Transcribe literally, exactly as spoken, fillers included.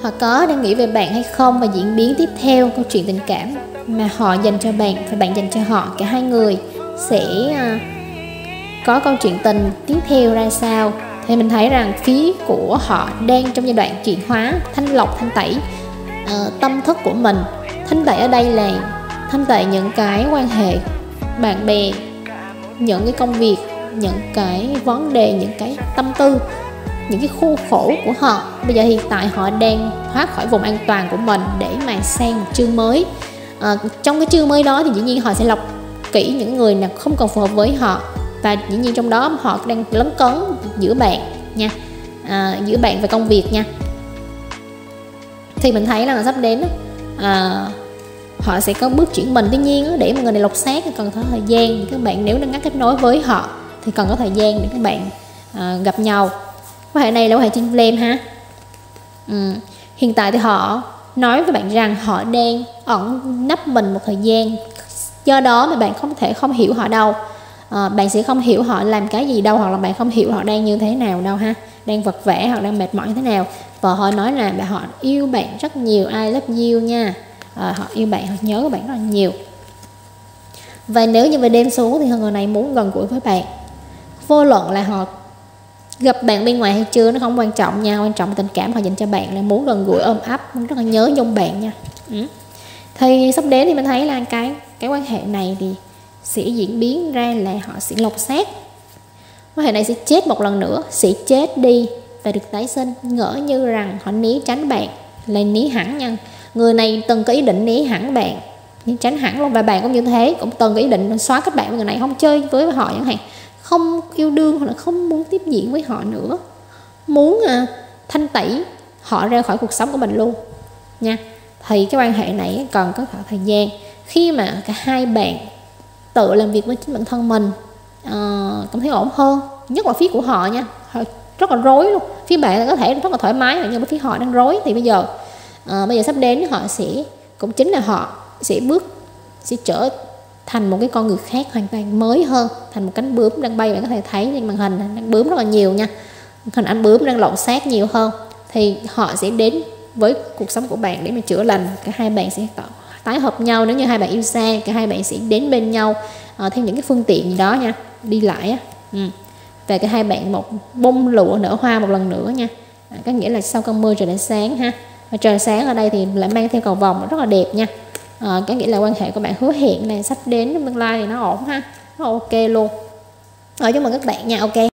họ có đang nghĩ về bạn hay không, và diễn biến tiếp theo câu chuyện tình cảm mà họ dành cho bạn và bạn dành cho họ, cả hai người sẽ uh, có câu chuyện tình tiếp theo ra sao. Thì mình thấy rằng phía của họ đang trong giai đoạn chuyển hóa, thanh lọc, thanh tẩy uh, tâm thức của mình. Thanh tẩy ở đây là thanh tẩy những cái quan hệ bạn bè, những cái công việc, những cái vấn đề, những cái tâm tư, những cái khuôn khổ của họ. Bây giờ hiện tại họ đang thoát khỏi vùng an toàn của mình để mà sang một chương mới. À, trong cái chương mới đó thì dĩ nhiên họ sẽ lọc kỹ những người nào không còn phù hợp với họ, và dĩ nhiên trong đó họ đang lấn cấn giữa bạn nha, à, giữa bạn và công việc nha. Thì mình thấy là sắp đến à, họ sẽ có bước chuyển mình. Tuy nhiên để mà người này lột xác thì cần có thời gian. Các bạn nếu đang ngắt kết nối với họ thì cần có thời gian để các bạn à, gặp nhau. Quan hệ này là quan hệ twin flame ha. Ừ. Hiện tại thì họ nói với bạn rằng họ đang ẩn nấp mình một thời gian, do đó mà bạn không thể không hiểu họ đâu. À, bạn sẽ không hiểu họ làm cái gì đâu, hoặc là bạn không hiểu họ đang như thế nào đâu ha, đang vật vã hoặc đang mệt mỏi như thế nào. Và họ nói là họ yêu bạn rất nhiều, I love you nha. À, họ yêu bạn, họ nhớ bạn rất là nhiều. Và nếu như về đêm xuống thì người này muốn gần gũi với bạn, vô luận là họ gặp bạn bên ngoài hay chưa, nó không quan trọng nha. Quan trọng tình cảm họ dành cho bạn là muốn gần gũi, ôm ấp, rất là nhớ nhung bạn nha. Ừ. Thì sắp đến thì mình thấy là cái cái quan hệ này thì sẽ diễn biến ra là họ sẽ lột xác. Quan hệ này sẽ chết một lần nữa, sẽ chết đi và được tái sinh. Ngỡ như rằng họ né tránh bạn, là né hẳn nha. Người này từng có ý định né hẳn bạn, né tránh hẳn luôn. Và bạn cũng như thế, cũng từng có ý định xóa kết bạn với người này, không chơi với họ chẳng hạn, không yêu đương hoặc là không muốn tiếp diễn với họ nữa, muốn uh, thanh tẩy họ ra khỏi cuộc sống của mình luôn nha. Thì cái quan hệ này cần có thời gian. Khi mà cả hai bạn tự làm việc với chính bản thân mình, uh, cảm thấy ổn hơn, nhất là phía của họ nha, họ rất là rối luôn. Phía bạn là có thể rất là thoải mái, nhưng mà phía họ đang rối. Thì bây giờ uh, bây giờ sắp đến họ sẽ, cũng chính là họ sẽ bước, sẽ trở thành một cái con người khác hoàn toàn mới hơn, thành một cánh bướm đang bay. Bạn có thể thấy trên màn hình đang bướm rất là nhiều nha, hình ảnh bướm đang lột xác nhiều hơn. Thì họ sẽ đến với cuộc sống của bạn để mà chữa lành. Cả hai bạn sẽ tái hợp nhau. Nếu như hai bạn yêu xa, cả hai bạn sẽ đến bên nhau uh, theo những cái phương tiện gì đó nha, đi lại á. Ừ. Và cả hai bạn một bông lụa nở hoa một lần nữa nha. À, có nghĩa là sau cơn mưa trời lại sáng ha. Và trời sáng ở đây thì lại mang theo cầu vồng rất là đẹp nha. À, có nghĩa là quan hệ của bạn hứa hẹn này sắp đến tương lai thì nó ổn ha, nó ok luôn. Rồi chúc mừng các bạn nha. Ok.